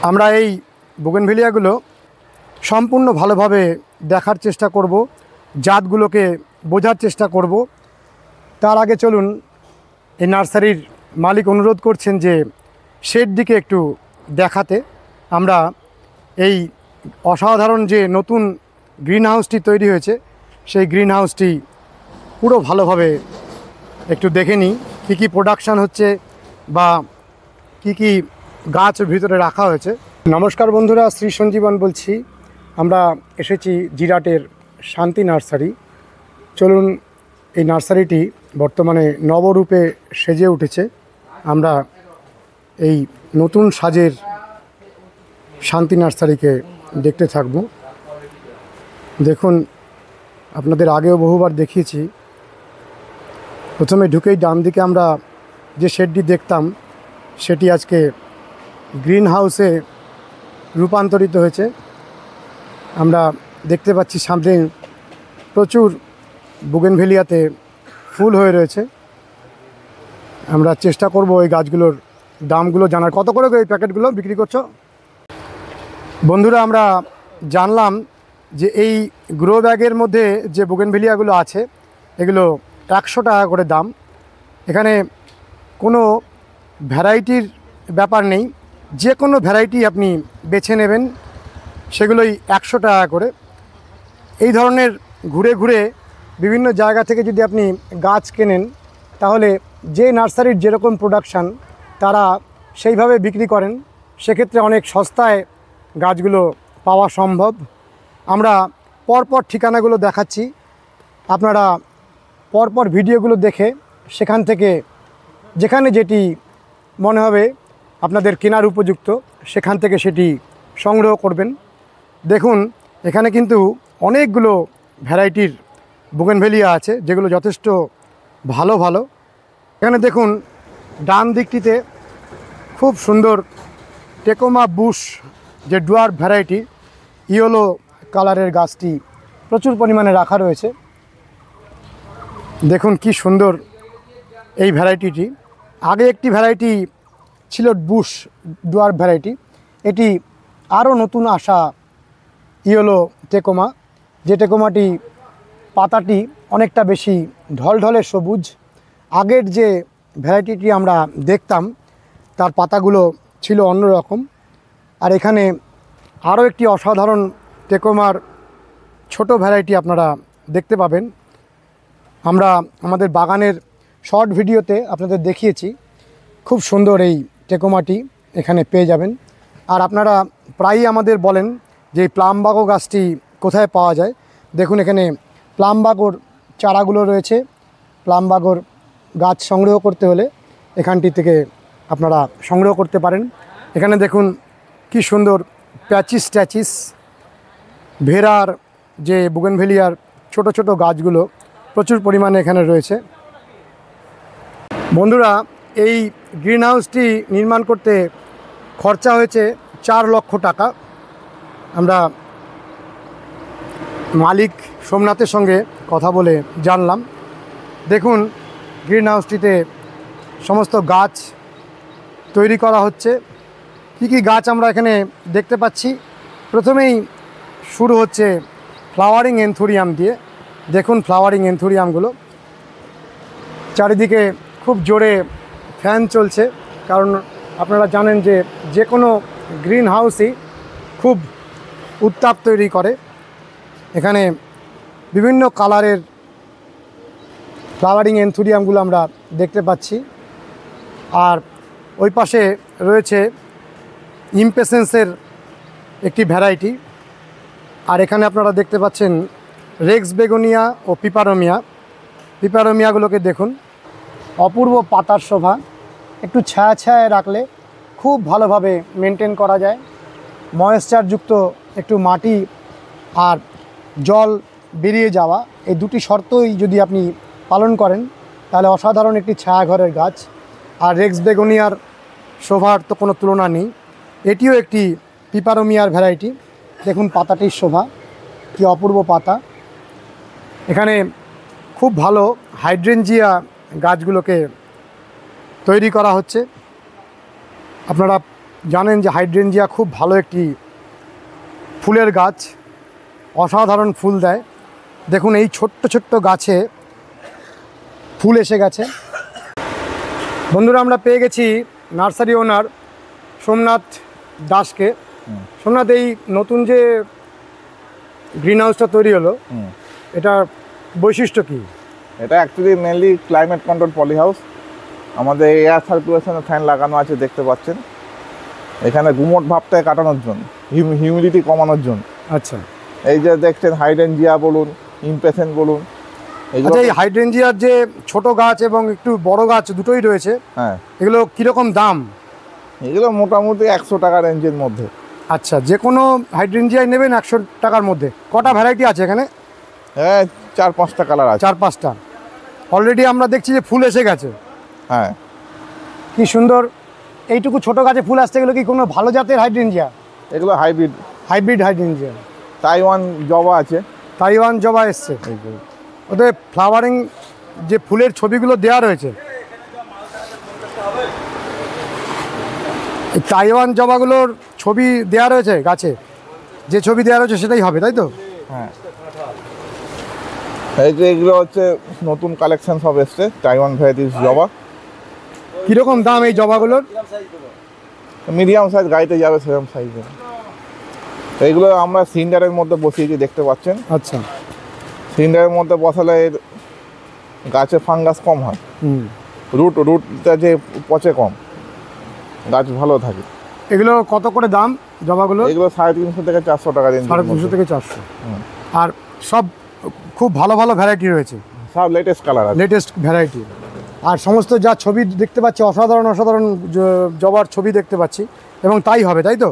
আমরা এই বুগেনভিলিয়াগুলো সম্পূর্ণ ভালোভাবে দেখার চেষ্টা করব, জাতগুলোকে বোঝার চেষ্টা করব। তার আগে চলুন, এই নার্সারির মালিক অনুরোধ করছেন যে শেড দিকে একটু দেখাতে। আমরা এই অসাধারণ যে নতুন গ্রিন হাউসটি তৈরি হয়েছে, সেই গ্রিন হাউসটি পুরো ভালোভাবে একটু দেখে নিই, কী প্রোডাকশান হচ্ছে বা কি গাছ ভিতরে রাখা হয়েছে। নমস্কার বন্ধুরা, শ্রী সঞ্জীবন বলছি। আমরা এসেছি জিরাটের শান্তি নার্সারি। চলুন, এই নার্সারিটি বর্তমানে নবরূপে সেজে উঠেছে। আমরা এই নতুন সাজের শান্তি নার্সারিকে দেখতে থাকব। দেখুন, আপনাদের আগেও বহুবার দেখিয়েছি। প্রথমে ঢুকেই ডান দিকে আমরা যে শেডটি দেখতাম, সেটি আজকে গ্রিন হাউসে রূপান্তরিত হয়েছে। আমরা দেখতে পাচ্ছি সামনে প্রচুর বুগেনভিলিয়াতে ফুল হয়ে রয়েছে। আমরা চেষ্টা করব এই গাছগুলোর দামগুলো জানার। কত করে এই প্যাকেটগুলো বিক্রি করছো? বন্ধুরা, আমরা জানলাম যে এই গ্রো ব্যাগের মধ্যে যে বুগেনভিলিয়াগুলো আছে, এগুলো 100 টাকা করে দাম। এখানে কোনো ভ্যারাইটির ব্যাপার নেই, যে কোনো ভ্যারাইটি আপনি বেছে নেবেন, সেগুলোই 100 টাকা করে। এই ধরনের ঘুরে ঘুরে বিভিন্ন জায়গা থেকে যদি আপনি গাছ কেনেন, তাহলে যে নার্সারির যেরকম প্রোডাকশান তারা সেইভাবে বিক্রি করেন, সেক্ষেত্রে অনেক সস্তায় গাছগুলো পাওয়া সম্ভব। আমরা পরপর ঠিকানাগুলো দেখাচ্ছি, আপনারা পরপর ভিডিওগুলো দেখে সেখান থেকে যেখানে যেটি মনে হবে আপনাদের কেনার উপযুক্ত, সেখান থেকে সেটি সংগ্রহ করবেন। দেখুন, এখানে কিন্তু অনেকগুলো ভ্যারাইটির বুগেনভিলিয়া আছে, যেগুলো যথেষ্ট ভালো ভালো। এখানে দেখুন, ডান দিকটিতে খুব সুন্দর টেকোমা বুশ যে ডুয়ার্ফ ভ্যারাইটি, ইয়েলো কালারের গাছটি প্রচুর পরিমাণে রাখা রয়েছে। দেখুন কি সুন্দর এই ভ্যারাইটিটি। আগে একটি ভ্যারাইটি ছিল বুশ ডুয়ার্ফ ভ্যারাইটি, এটি আরও নতুন আসা ইয়েলো টেকোমা, যে টেকোমাটি পাতাটি অনেকটা বেশি ঢলঢলে সবুজ। আগের যে ভ্যারাইটিটি আমরা দেখতাম, তার পাতাগুলো ছিল অন্যরকম। আর এখানে আরও একটি অসাধারণ টেকোমার ছোট ভ্যারাইটি আপনারা দেখতে পাবেন। আমরা আমাদের বাগানের শর্ট ভিডিওতে আপনাদের দেখিয়েছি। খুব সুন্দর এই টেকোমাটি এখানে পেয়ে যাবেন। আর আপনারা প্রায়ই আমাদের বলেন যে এই প্লামবাগো গাছটি কোথায় পাওয়া যায়। দেখুন, এখানে প্লামবাগোর চারাগুলো রয়েছে। প্লামবাগোর গাছ সংগ্রহ করতে হলে এখানটি থেকে আপনারা সংগ্রহ করতে পারেন। এখানে দেখুন কি সুন্দর প্যাচিস ট্যাচিস ভেরার যে বুগেনভিলিয়ার ছোট ছোট গাছগুলো প্রচুর পরিমাণে এখানে রয়েছে। বন্ধুরা, এই গ্রিন হাউসটি নির্মাণ করতে খরচা হয়েছে 4 লক্ষ টাকা। আমরা মালিক সোমনাথের সঙ্গে কথা বলে জানলাম। দেখুন, গ্রিন হাউসটিতে সমস্ত গাছ তৈরি করা হচ্ছে। কি গাছ আমরা এখানে দেখতে পাচ্ছি। প্রথমেই শুরু হচ্ছে ফ্লাওয়ারিং এনথুরিয়াম দিয়ে। দেখুন ফ্লাওয়ারিং এনথুরিয়ামগুলো, চারিদিকে খুব জোরে ফ্যান চলছে, কারণ আপনারা জানেন যে যে কোনো গ্রিন হাউসই খুব উত্তাপ তৈরি করে। এখানে বিভিন্ন কালারের ফ্লাওয়ারিং এনথুরিয়ামগুলো আমরা দেখতে পাচ্ছি। আর ওই পাশে রয়েছে ইমপেসেন্সের একটি ভ্যারাইটি। আর এখানে আপনারা দেখতে পাচ্ছেন রেক্স বেগোনিয়া ও পিপারোমিয়াগুলোকে দেখুন, অপূর্ব পাতার শোভা। একটু ছায়া ছায়া রাখলে খুব ভালোভাবে মেনটেন করা যায়। ময়েশ্চারযুক্ত একটু মাটি আর জল বেরিয়ে যাওয়া, এই দুটি শর্তই যদি আপনি পালন করেন, তাহলে অসাধারণ একটি ছায়াঘরের গাছ। আর রেক্স বেগোনিয়ার শোভার তো কোনো তুলনা নেই। এটিও একটি পিপারোমিয়ার ভ্যারাইটি। দেখুন পাতাটির শোভা, কি অপূর্ব পাতা। এখানে খুব ভালো হাইড্রেঞ্জিয়া গাছগুলোকে তৈরি করা হচ্ছে। আপনারা জানেন যে হাইড্রেঞ্জিয়া খুব ভালো একটি ফুলের গাছ, অসাধারণ ফুল দেয়। দেখুন এই ছোট্ট ছোট্ট গাছে ফুল এসে গেছে। বন্ধুরা, আমরা পেয়ে গেছি নার্সারি ওনার সোমনাথ দাসকে। সোমনাথ, এই নতুন যে গ্রিন হাউসটা তৈরি হলো, এটার বৈশিষ্ট্য কী? এটা actually mainly climate control poly house. আমাদের এয়ার সার্কুলেশনের ফ্যান লাগানো আছে, দেখতে পাচ্ছেন। এখানে গুমোট ভাবটাকে কাটানোর জন্য, হিউমিডিটি কমানোর জন্য। আচ্ছা, এই যে দেখছেন হাইড্রেঞ্জিয়া বলুন, ইমপেশেন্ট বলুন, আচ্ছা, এই হাইড্রেঞ্জিয়ার যে ছোট গাছ এবং একটু বড় গাছ দুটোই রয়েছে, হ্যাঁ, এগুলো কীরকম দাম? এগুলো মোটামুটি 100 টাকা রেঞ্জের মধ্যে। আচ্ছা, যে কোনো হাইড্রেঞ্জিয়ায় নেবেন 100 টাকার মধ্যে। কটা ভ্যারাইটি আছে এখানে? হ্যাঁ, 4-5টা কালার আছে। 4-5টা। অলরেডি আমরা দেখছি যে ফুল এসে গেছে। হ্যাঁ, কি সুন্দর। এইটুকু ছোট গাছে ফুল আসছে, এগুলো কি কোনো ভালো জাতের হাইড্রেঞ্জিয়া? এগুলো হাইব্রিড হাইড্রেঞ্জিয়া। তাইওয়ান জবা আছে। তাইওয়ান জবা এসছে। ওদের ফ্লাওয়ারিং যে ফুলের ছবিগুলো দেওয়া রয়েছে, এই তাইওয়ান জবাগুলোর ছবি দেওয়া রয়েছে গাছে, যে ছবি দেওয়া রয়েছে সেটাই হবে, তাই তো? হ্যাঁ, এই যে এগুলো হচ্ছে নতুন কালেকশন সব এসছে, তাইওয়ান ভ্যারাইটিস জবা। কীরকম দাম এই জবাগুলোর? মিডিয়াম সাইজ, গাড়িতে যাবে সেরকম সাইজের। এইগুলো আমরা সিন্ডারের মধ্যে বসিয়েছি, দেখতে পাচ্ছেন। আচ্ছা, সিন্ডারের মধ্যে বসালে এর গাছে ফাঙ্গাস কম হয়, রুটটা যে পচে কম, গাছ ভালো থাকে। এগুলো কত করে দাম জবাগুলো? এগুলো 350 থেকে 400 টাকা রেঞ্জ। 350 থেকে 400। আর সব খুব ভালো ভালো ভ্যারাইটি রয়েছে, সব লেটেস্ট কালার আছে, লেটেস্ট ভ্যারাইটি। আর সমস্ত যা ছবি দেখতে পাচ্ছি, অসাধারণ অসাধারণ জবার ছবি দেখতে পাচ্ছি, এবং তাই হবে, তাই তো?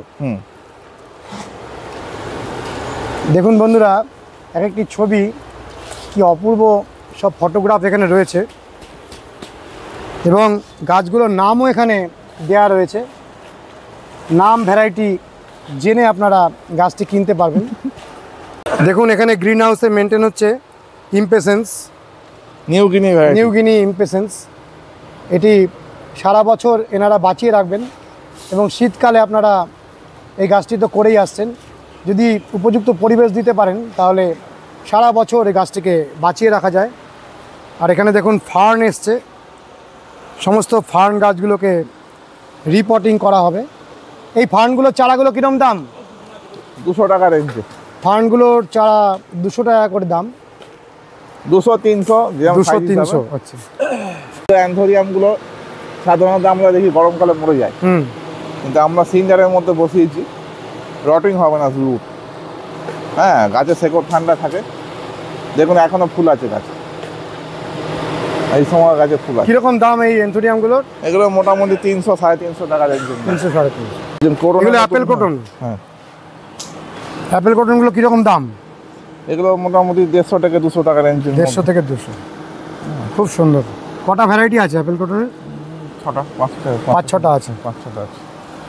দেখুন বন্ধুরা, এক একটি ছবি, কি অপূর্ব সব ফটোগ্রাফ এখানে রয়েছে, এবং গাছগুলোর নামও এখানে দেয়া রয়েছে। নাম, ভ্যারাইটি জেনে আপনারা গাছটি কিনতে পারবেন। দেখুন এখানে গ্রিন হাউসে মেনটেন হচ্ছে ইমপেশেন্স, নিউ গিনি ইমপেশেন্স। এটি সারা বছর এনারা বাঁচিয়ে রাখবেন, এবং শীতকালে আপনারা এই গাছটি তো করেই আসছেন, যদি উপযুক্ত পরিবেশ দিতে পারেন তাহলে সারা বছর এই গাছটিকে বাঁচিয়ে রাখা যায়। আর এখানে দেখুন ফার্ন এসছে, সমস্ত ফার্ন গাছগুলোকে রিপোর্টিং করা হবে। এই ফার্নগুলোর চারাগুলো কীরকম দাম? 200 টাকা রেঞ্জে। ফার্নগুলোর চারা 200 টাকা করে দাম। 200-300। 200-300। আচ্ছা, অ্যান্থোরিয়ামগুলো সাধারণত আমরা দেখি গরমকালে মরে যায়, কিন্তু আমরা সিন্ডারের মধ্যে বসিয়েছি, রটিং হবে না রুট। হ্যাঁ, গাছের শেকড় ঠান্ডা থাকে। দেখুন এখনো ফুল আছে গাছে, এই সময় গাছে ফুল আছে। কীরকম দাম এই অ্যান্থোরিয়ামগুলোর? এগুলো মোটামুটি 300-350 টাকা রেঞ্জে। 300-350। এগুলো অ্যাপেল কটন? হ্যাঁ, অ্যাপেল কটনগুলো কীরকম দাম? এগুলো মোটামুটি 150 থেকে 200 টাকা রেঞ্জে। 150 থেকে 200। খুব সুন্দর। কটা ভ্যারাইটি আছে অ্যাপেল কটনের? 6টা, 5-6টা আছে। 5-6টা আছে।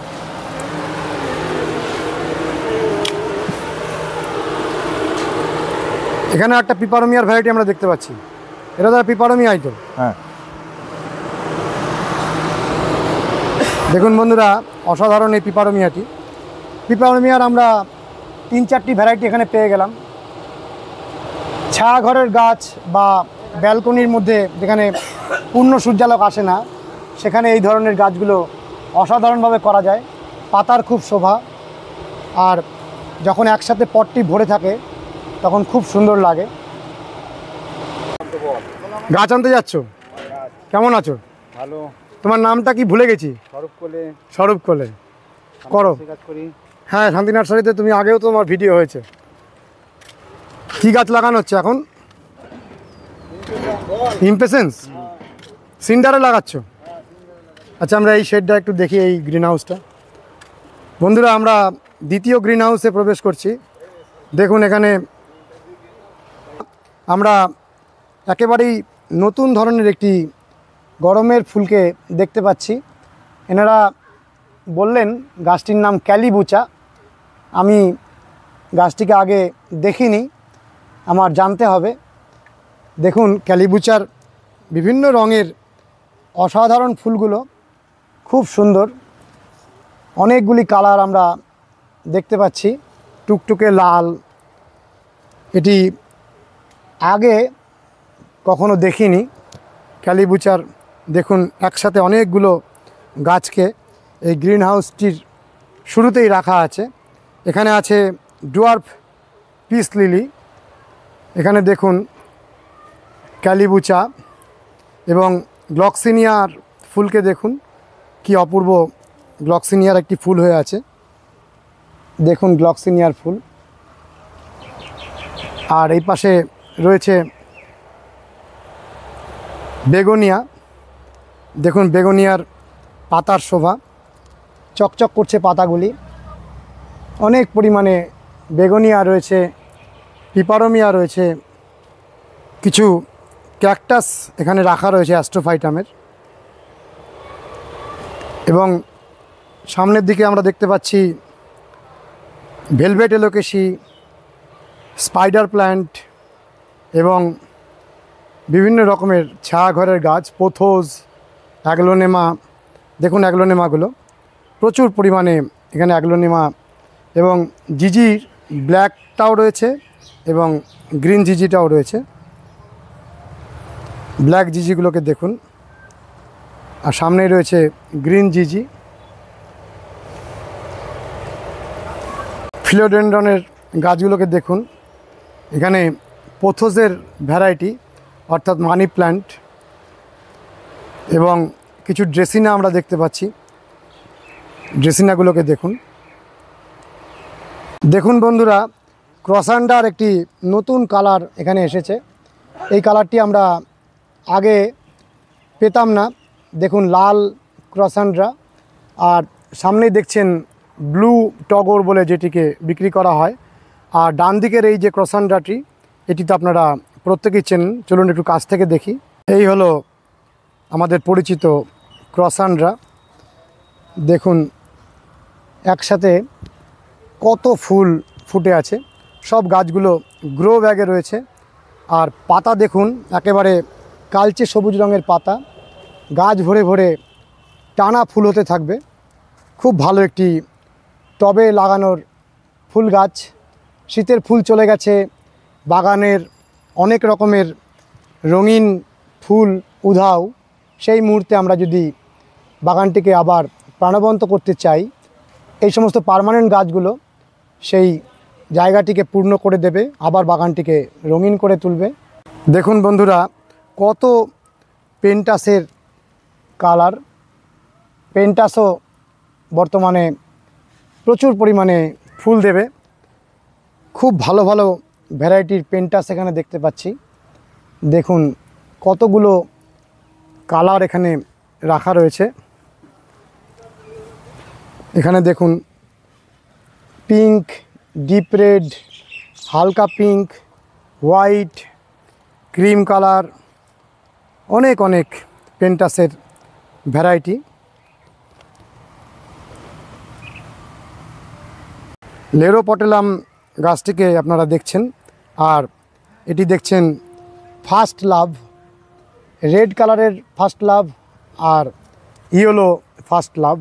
এখানে একটা পিপারোমিয়ার ভ্যারাইটি আমরা দেখতে পাচ্ছি, এটা তো পিপারোমিয়াই তো? হ্যাঁ, দেখুন বন্ধুরা, অসাধারণ এই পিপারোমিয়াটি। পিপারোমিয়ার আমরা 3-4টি ভ্যারাইটি এখানে পেয়ে গেলাম। ছায়া ঘরের গাছ বা ব্যালকনির মধ্যে যেখানে পূর্ণ সূর্যালোক আসে না, সেখানে এই ধরনের গাছগুলো অসাধারণভাবে করা যায়। পাতার খুব শোভা, আর যখন একসাথে পটটি ভরে থাকে তখন খুব সুন্দর লাগে। গাছ আনতে যাচ্ছ? কেমন আছো? ভালো। তোমার নামটা কি ভুলে গেছি? স্বরূপ কোলে। করো। হ্যাঁ, শান্তি নার্সারিতে তুমি আগেও তোমার ভিডিও হয়েছে। কি গাছ লাগানো হচ্ছে এখন? ইমপেশেন্স সিন্ডারে লাগাচ্ছ? আচ্ছা, আমরা এই শেডটা একটু দেখি, এই গ্রিন হাউসটা। বন্ধুরা, আমরা দ্বিতীয় গ্রিন হাউসে প্রবেশ করছি। দেখুন এখানে আমরা একেবারেই নতুন ধরনের একটি গরমের ফুলকে দেখতে পাচ্ছি। এনারা বললেন গাছটির নাম ক্যালিবুচা। আমি গাছটিকে আগে দেখিনি, আমার জানতে হবে। দেখুন ক্যালিবুচার বিভিন্ন রঙের অসাধারণ ফুলগুলো, খুব সুন্দর, অনেকগুলি কালার আমরা দেখতে পাচ্ছি, টুকটুকে লাল। এটি আগে কখনো দেখিনি ক্যালিবুচার। দেখুন একসাথে অনেকগুলো গাছকে এই গ্রিন হাউসটির শুরুতেই রাখা আছে। এখানে আছে ডুয়ার্ফ পিস লিলি, এখানে দেখুন ক্যালিবুচা এবং গ্লক্সিনিয়ার ফুলকে দেখুন কি অপূর্ব। গ্লক্সিনিয়ার একটি ফুল হয়ে আছে, দেখুন গ্লক্সিনিয়ার ফুল। আর এই পাশে রয়েছে বেগোনিয়া, দেখুন বেগোনিয়ার পাতার শোভা, চকচক করছে পাতাগুলি। অনেক পরিমাণে বেগোনিয়া রয়েছে, পিপারোমিয়া রয়েছে, কিছু ক্যাকটাস এখানে রাখা রয়েছে অ্যাস্ট্রোফাইটামের। এবং সামনের দিকে আমরা দেখতে পাচ্ছি ভেলভেট এলোকেশি, স্পাইডার প্ল্যান্ট এবং বিভিন্ন রকমের ছায়া ঘরের গাছ, পোথোস, অ্যাগ্লোনেমা। দেখুন অ্যাগ্লোনেমাগুলো প্রচুর পরিমাণে এখানে অ্যাগ্লোনেমা এবং জিজির ব্ল্যাকটাও রয়েছে এবং গ্রিন জিজিটাও রয়েছে। ব্ল্যাক জিজিগুলোকে দেখুন, আর সামনেই রয়েছে গ্রিন জিজি। ফিলোডেন্ড্রনের গাছগুলোকে দেখুন, এখানে পোথোসের ভ্যারাইটি অর্থাৎ মানি প্ল্যান্ট এবং কিছু ড্রেসিনা আমরা দেখতে পাচ্ছি। ড্রেসিনাগুলোকে দেখুন। দেখুন বন্ধুরা, ক্রসান্ডার একটি নতুন কালার এখানে এসেছে। এই কালারটি আমরা আগে পেতাম না। দেখুন লাল ক্রসান্ড্রা, আর সামনেই দেখছেন ব্লু টগর বলে যেটিকে বিক্রি করা হয়। আর ডান দিকের এই যে ক্রসান্ড্রাটি, এটি তো আপনারা প্রত্যেকেই চেনেন। চলুন একটু কাছ থেকে দেখি। এই হলো আমাদের পরিচিত ক্রসান্ড্রা। দেখুন একসাথে কত ফুল ফুটে আছে। সব গাছগুলো গ্রো ব্যাগে রয়েছে। আর পাতা দেখুন একেবারে কালচে সবুজ রঙের পাতা, গাছ ভরে ভরে টানা ফুল হতে থাকবে। খুব ভালো একটি টবে লাগানোর ফুল গাছ। শীতের ফুল চলে গেছে, বাগানের অনেক রকমের রঙিন ফুল উধাও। সেই মুহূর্তে আমরা যদি বাগানটিকে আবার প্রাণবন্ত করতে চাই, এই সমস্ত পার্মানেন্ট গাছগুলো সেই জায়গাটিকে পূর্ণ করে দেবে, আবার বাগানটিকে রঙিন করে তুলবে। দেখুন বন্ধুরা, কত পেন্টাসের কালার। পেন্টাসও বর্তমানে প্রচুর পরিমাণে ফুল দেবে। খুব ভালো ভালো ভ্যারাইটির পেন্টাস এখানে দেখতে পাচ্ছি। দেখুন কতগুলো কালার এখানে রাখা রয়েছে। এখানে দেখুন পিঙ্ক, ডিপ রেড, হালকা পিঙ্ক, হোয়াইট, ক্রিম কালার, অনেক অনেক পেন্টাসের ভ্যারাইটি। লেরোপটেলাম গাছটিকে আপনারা দেখছেন, আর এটি দেখছেন ফার্স্ট লাভ, রেড কালারের ফার্স্ট লাভ আর ইয়েলো ফার্স্ট লাভ।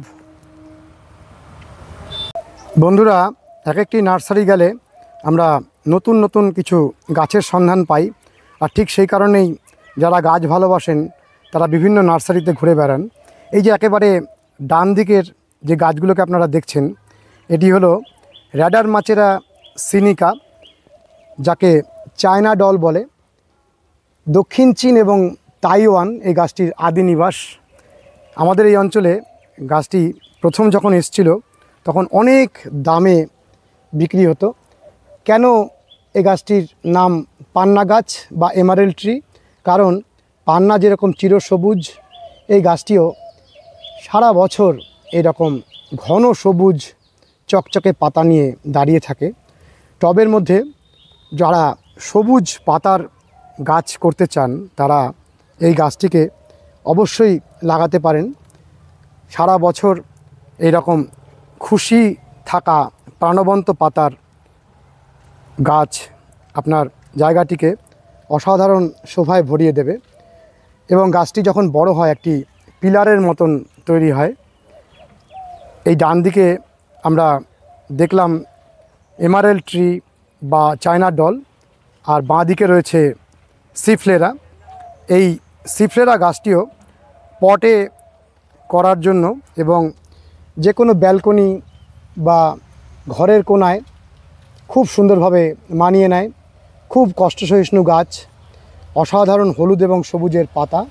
বন্ধুরা, এক একটি নার্সারি গেলে আমরা নতুন নতুন কিছু গাছের সন্ধান পাই। আর ঠিক সেই কারণেই যারা গাছ ভালোবাসেন তারা বিভিন্ন নার্সারিতে ঘুরে বেড়ান। এই যে একেবারে ডান দিকের যে গাছগুলোকে আপনারা দেখছেন, এটি হলো র্যাডারমাচেরা সিনিকা, যাকে চায়না ডল বলে। দক্ষিণ চীন এবং তাইওয়ান এই গাছটির আদি নিবাস। আমাদের এই অঞ্চলে গাছটি প্রথম যখন এসেছিল তখন অনেক দামে বিক্রি হতো। কেন এই গাছটির নাম পান্না গাছ বা এমারেল্ড ট্রি? কারণ পান্না যেরকম চিরসবুজ, এই গাছটিও সারা বছর এরকম ঘন সবুজ চকচকে পাতা নিয়ে দাঁড়িয়ে থাকে। টবের মধ্যে যারা সবুজ পাতার গাছ করতে চান তারা এই গাছটিকে অবশ্যই লাগাতে পারেন। সারা বছর এইরকম খুশি থাকা প্রাণবন্ত পাতার গাছ আপনার জায়গাটিকে অসাধারণ শোভায় ভরিয়ে দেবে। এবং গাছটি যখন বড় হয় একটি পিলারের মতন তৈরি হয়। এই ডান দিকে আমরা দেখলাম এমারেল্ড ট্রি বা চায়না ডল, আর বাঁ দিকে রয়েছে সিফ্লেরা। এই সিফ্লেরা গাছটিও পটে করার জন্য এবং যে কোনো ব্যালকনি বা ঘরের কোনায় খুব সুন্দরভাবে মানিয়ে নেয়। খুব কষ্টসহিষ্ণু গাছ, অসাধারণ হলুদ এবং সবুজের পাতা।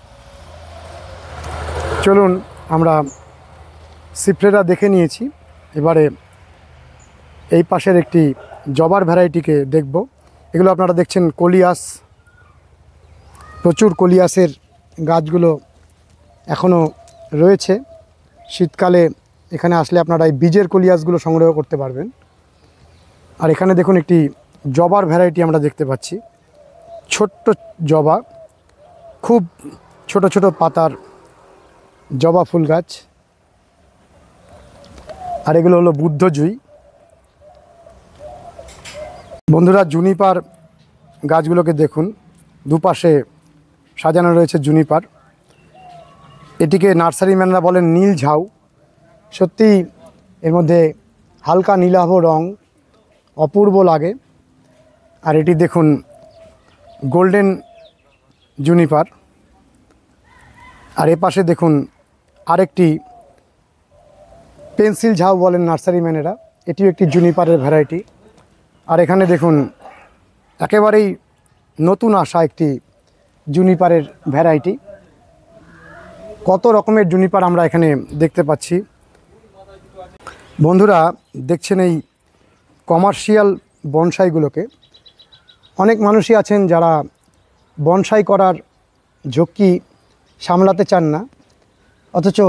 চলুন, আমরা সিফ্লেরা দেখে নিয়েছি, এবারে এই পাশের একটি জবার ভ্যারাইটিকে দেখব। এগুলো আপনারা দেখছেন কলিয়াস, প্রচুর কলিয়াসের গাছগুলো এখনও রয়েছে। শীতকালে এখানে আসলে আপনারা এই বীজের কলিয়াসগুলো সংগ্রহ করতে পারবেন। আর এখানে দেখুন একটি জবার ভ্যারাইটি আমরা দেখতে পাচ্ছি, ছোট্ট জবা, খুব ছোট ছোট পাতার জবা ফুল গাছ। আর এগুলো হলো বুদ্ধজুই। বন্ধুরা, জুনিপার গাছগুলোকে দেখুন, দুপাশে সাজানো রয়েছে জুনিপার। এটিকে নার্সারিম্যানরা বলেন নীল ঝাউ। সত্যি এর মধ্যে হালকা নীলাভ রং, অপূর্ব লাগে। আর এটি দেখুন গোল্ডেন জুনিপার। আর এপাশে দেখুন আরেকটি পেন্সিল ঝাউ বলেন নার্সারিম্যানেরা, এটিও একটি জুনিপারের ভ্যারাইটি। আর এখানে দেখুন একেবারেই নতুন আসা একটি জুনিপারের ভ্যারাইটি। কত রকমের জুনিপার আমরা এখানে দেখতে পাচ্ছি। বন্ধুরা দেখছেন এই কমার্শিয়াল বনসাইগুলোকে। অনেক মানুষই আছেন যারা বনসাই করার ঝক্কি সামলাতে চান না, অথচ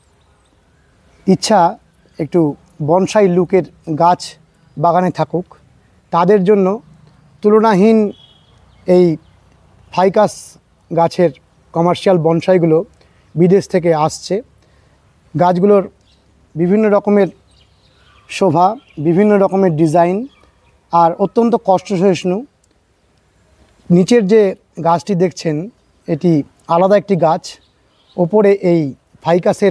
ইচ্ছা একটু বনসাই লুকের গাছ বাগানে থাকুক। তাদের জন্য তুলনাহীন এই ফাইকাস গাছের কমার্শিয়াল বনসাইগুলো বিদেশ থেকে আসছে। গাছগুলোর বিভিন্ন রকমের শোভা, বিভিন্ন রকমের ডিজাইন, আর অত্যন্ত কষ্টসহিষ্ণু। নিচের যে গাছটি দেখছেন এটি আলাদা একটি গাছ, ওপরে এই ফাইকাসের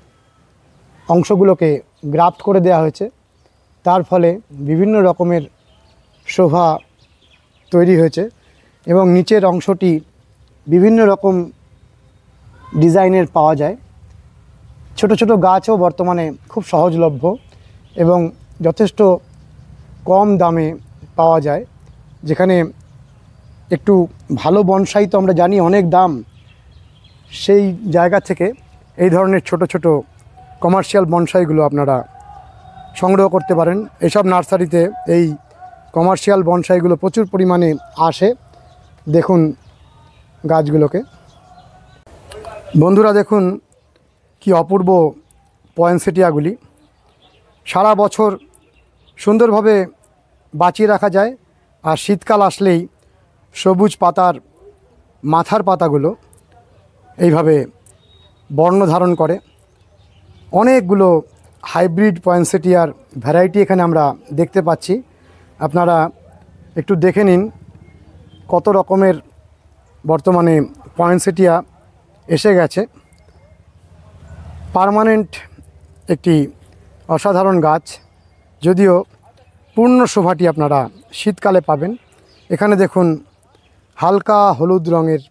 অংশগুলোকে গ্রাফট করে দেওয়া হয়েছে। তার ফলে বিভিন্ন রকমের শোভা তৈরি হয়েছে এবং নিচের অংশটি বিভিন্ন রকম ডিজাইনের পাওয়া যায়। ছোট ছোট গাছও বর্তমানে খুব সহজলভ্য এবং যথেষ্ট কম দামে পাওয়া যায়। যেখানে একটু ভালো বনসাই তো আমরা জানি অনেক দাম, সেই জায়গা থেকে এই ধরনের ছোট ছোট কমার্শিয়াল বনসাইগুলো আপনারা সংগ্রহ করতে পারেন। এসব নার্সারিতে এই কমার্শিয়াল বনসাইগুলো প্রচুর পরিমাণে আসে। দেখুন গাছগুলোকে। বন্ধুরা দেখুন কি অপূর্ব পয়েনসেটিয়াগুলি, সারা বছর সুন্দরভাবে বাঁচিয়ে রাখা যায়। আর শীতকাল আসলেই সবুজ পাতার মাথার পাতাগুলো এইভাবে বর্ণ ধারণ করে। অনেকগুলো হাইব্রিড পয়েনসেটিয়ার ভ্যারাইটি এখানে আমরা দেখতে পাচ্ছি। আপনারা একটু দেখে নিন কত রকমের বর্তমানে পয়েনসেটিয়া এসে গেছে। পার্মানেন্ট একটি অসাধারণ গাছ, যদিও পূর্ণ শোভাটি আপনারা শীতকালে পাবেন। এখানে দেখুন হালকা হলুদ রঙের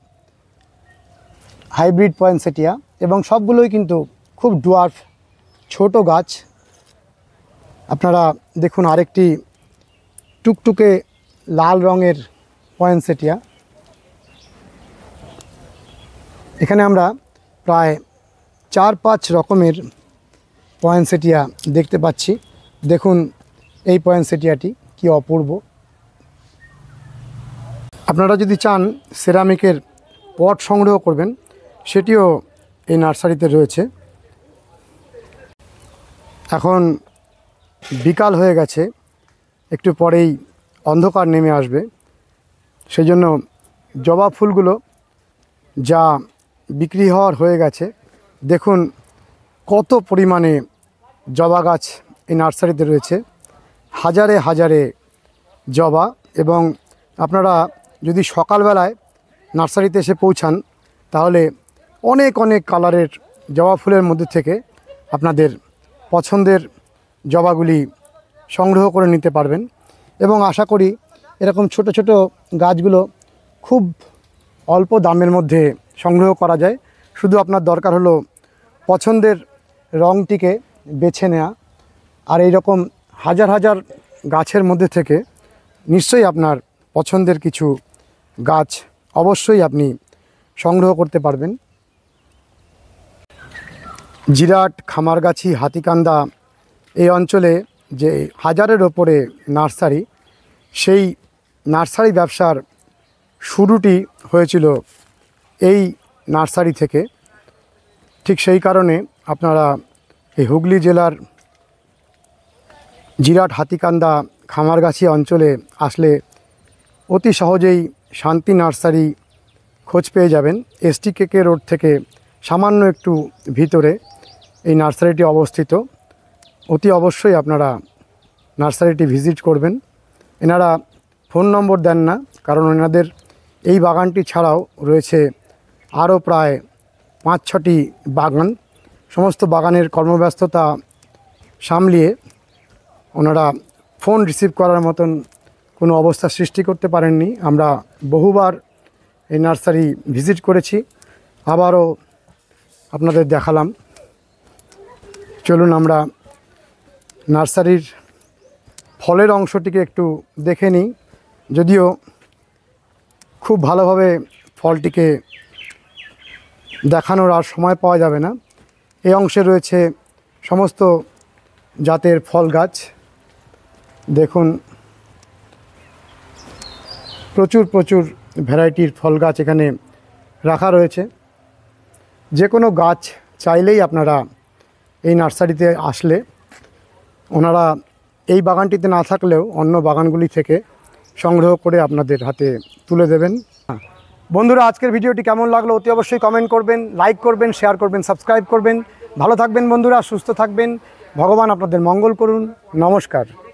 হাইব্রিড পয়েনসেটিয়া এবং সবগুলোই কিন্তু খুব ডুয়ার্ফ ছোট গাছ। আপনারা দেখুন আরেকটি টুকটুকে লাল রঙের পয়েনসেটিয়া। এখানে আমরা প্রায় 4-5 রকমের পয়েনসেটিয়া দেখতে পাচ্ছি। দেখুন এই পয়েনসেটিয়াটি কি অপূর্ব। আপনারা যদি চান সেরামিকের পট সংগ্রহ করবেন, সেটিও এই নার্সারিতে রয়েছে। এখন বিকাল হয়ে গেছে, একটু পরেই অন্ধকার নেমে আসবে, সেজন্য জবা ফুলগুলো যা বিক্রি হওয়ার হয়ে গেছে। দেখুন কত পরিমাণে জবা গাছ এই নার্সারিতে রয়েছে, হাজারে হাজারে জবা। এবং আপনারা যদি সকালবেলায় নার্সারিতে এসে পৌঁছান তাহলে অনেক অনেক কালারের জবা ফুলের মধ্যে থেকে আপনাদের পছন্দের জবাগুলি সংগ্রহ করে নিতে পারবেন। এবং আশা করি এরকম ছোট ছোট গাছগুলো খুব অল্প দামের মধ্যে সংগ্রহ করা যায়। শুধু আপনার দরকার হলো পছন্দের রঙটিকে বেছে নেওয়া। আর এই রকম হাজার হাজার গাছের মধ্যে থেকে নিশ্চয়ই আপনার পছন্দের কিছু গাছ অবশ্যই আপনি সংগ্রহ করতে পারবেন। জিরাট, খামারগাছি, হাতিকান্দা এই অঞ্চলে যে হাজারের ওপরে নার্সারি, সেই নার্সারি ব্যবসার শুরুটি হয়েছিল এই নার্সারি থেকে। ঠিক সেই কারণে আপনারা এই হুগলি জেলার জিরাট, হাতিকান্দা, খামারগাছি অঞ্চলে আসলে অতি সহজেই শান্তি নার্সারি খোঁজ পেয়ে যাবেন। STKK রোড থেকে সামান্য একটু ভিতরে এই নার্সারিটি অবস্থিত। অতি অবশ্যই আপনারা নার্সারিটি ভিজিট করবেন। এনারা ফোন নম্বর দেন না, কারণ এনাদের এই বাগানটি ছাড়াও রয়েছে আরও প্রায় 5-6টি বাগান। সমস্ত বাগানের কর্মব্যস্ততা সামলিয়ে ওনারা ফোন রিসিভ করার মতন কোনো অবস্থা সৃষ্টি করতে পারেননি। আমরা বহুবার এই নার্সারি ভিজিট করেছি, আবারও আপনাদের দেখালাম। চলুন আমরা নার্সারির ফলের অংশটিকে একটু দেখে নিই। যদিও খুব ভালোভাবে ফলটিকে দেখানোর আর সময় পাওয়া যাবে না। এই অংশে রয়েছে সমস্ত জাতের ফল গাছ। দেখুন, প্রচুর প্রচুর ভ্যারাইটির ফল গাছ এখানে রাখা রয়েছে। যে কোনো গাছ চাইলেই আপনারা এই নার্সারিতে আসলে ওনারা এই বাগানটিতে না থাকলেও অন্য বাগানগুলি থেকে সংগ্রহ করে আপনাদের হাতে তুলে দেবেন। বন্ধুরা, আজকের ভিডিওটি কেমন লাগলো অতি অবশ্যই কমেন্ট করবেন, লাইক করবেন, শেয়ার করবেন, সাবস্ক্রাইব করবেন। ভালো থাকবেন বন্ধুরা, সুস্থ থাকবেন। ভগবান আপনাদের মঙ্গল করুন। নমস্কার।